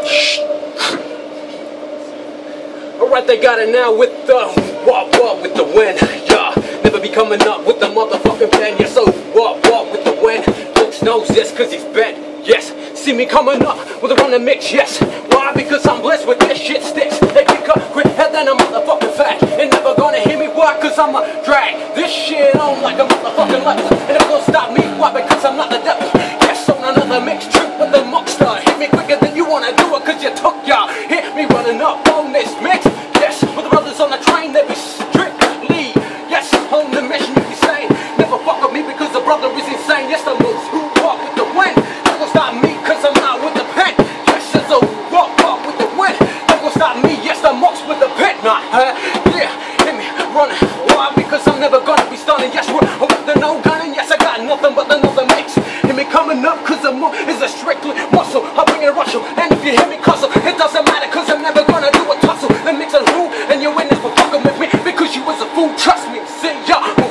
Alright, they got it now with the walk with the wind. Yeah, never be coming up with the motherfucking pen. Yes, so walk with the wind. Folks knows this cause he's bent. Yes, see me coming up with a running mix. Yes, why? Because I'm blessed with this shit sticks. They kick up quick head than a motherfucking fact. Ain't never gonna hear me. Why? Cause I'ma drag this shit on like a motherfucking leper. And never gonna stop me. Why? Because I'm not the devil. Yes, on another mix trip with the monster. Hit me quicker than you wanna do it cause you took y'all. Hit me running up on this mix. Yes, with the brothers on the train, they be strictly, yes, on the mission you be saying. Never fuck with me because the brother is insane. Yes, the moves who walk with the wind. Never gonna stop me cause I'm out with the pen. Yes, it's a walk with the wind. Never gonna stop me, yes, the monks with the pen. Nah, yeah, hit me running. Why? Because I'm never gonna be stunning. Yes, we're with the no gunning. Yes, I got nothing but another mix. Hit me coming up cause the move is a strictly muscle. I bring it rush you. And if you hear me cussle, it doesn't matter cause I'm never gonna do a tussle. And mix a rule and you win this for fucking with me because you was a fool. Trust me, see ya.